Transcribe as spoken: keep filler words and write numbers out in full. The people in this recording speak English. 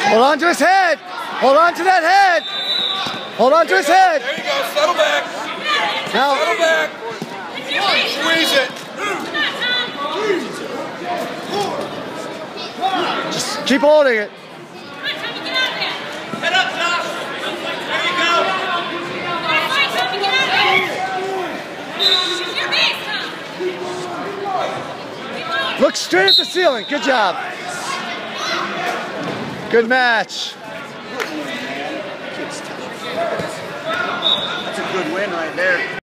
Hold on to his head. Hold on to that head. Hold on to his head. There you go. Settle back. Now. Settle back. Squeeze it. Just keep holding it. Head up, Josh. There you go. Look straight at the ceiling. Good job. Good match.